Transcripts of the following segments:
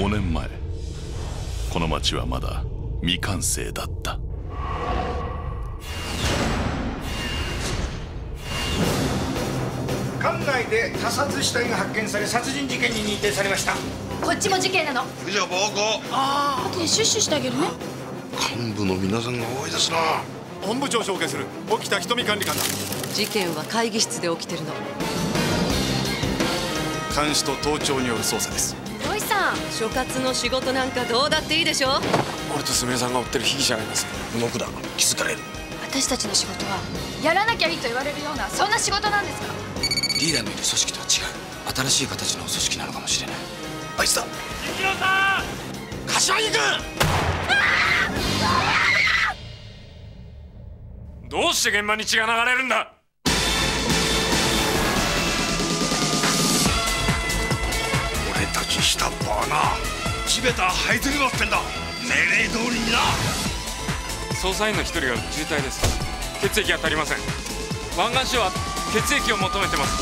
5年前、この町はまだ未完成だった。 館内で他殺死体が発見され殺人事件に認定されました。 こっちも事件なの。 以上暴行。 あとでシュッシュしてあげるね。 幹部の皆さんが多いですな。 本部長証言する沖田瞳管理官だ。 事件は会議室で起きてるの。 監視と盗聴による捜査です。 ロイさん、 所轄の仕事なんかどうだっていいでしょ。 俺とすみれさんが追ってる被疑者がいます。 動くだ、気づかれる。 私たちの仕事はやらなきゃいいと言われるようなそんな仕事なんですか。 リーダーのいる組織とは違う新しい形の組織なのかもしれない。 あいつだ。 一郎さん、柏木君。 どうして現場に血が流れるんだ。 俺たち下っ端はな、地べた這いずり回ってんだ。命令通りにな。 捜査員の一人が重体です。血液が足りません。湾岸署は血液を求めてます。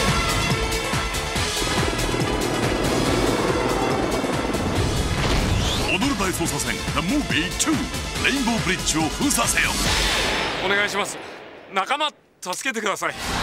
踊る大捜査線 The Movie 2レインボーブリッジを封鎖せよ。 お願いします。仲間助けてください。